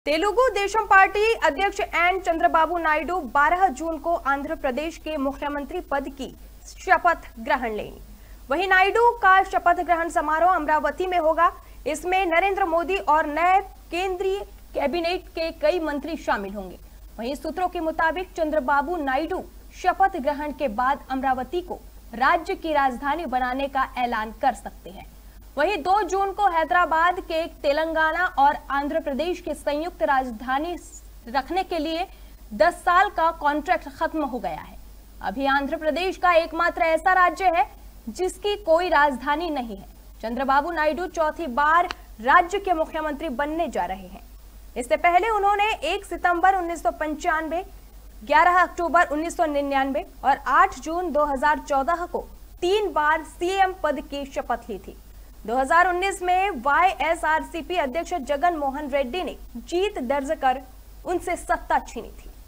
Telugu Desam party अध्यक्ष N Chandrababu Naidu 12 जून को आंध्र प्रदेश के मुख्यमंत्री पद की शपथ ग्रहण लेंगे। वहीं नायडू का शपथ ग्रहण समारोह अमरावती में होगा। इसमें नरेंद्र मोदी और नए केंद्रीय कैबिनेट के कई मंत्री शामिल होंगे। वहीं सूत्रों के मुताबिक चंद्रबाबू नायडू शपथ ग्रहण के बाद अमरावती को राज्य की राजधानी बनाने का ऐलान कर सकते हैं। वहीं 2 जून को हैदराबाद के तेलंगाना और आंध्र प्रदेश की संयुक्त राजधानी रखने के लिए 10 साल का कॉन्ट्रैक्ट खत्म हो गया है। अभी आंध्र प्रदेश का एकमात्र ऐसा राज्य है जिसकी कोई राजधानी नहीं है। चंद्रबाबू नायडू चौथी बार राज्य के मुख्यमंत्री बनने जा रहे हैं। इससे पहले उन्होंने 1 सितंबर 1995, 11 अक्टूबर 1999 और 8 जून 2014 को 3 बार सीएम पद की शपथ ली थी। 2019 में वाईएसआरसीपी अध्यक्ष जगन मोहन रेड्डी ने जीत दर्ज कर उनसे सत्ता छीनी थी।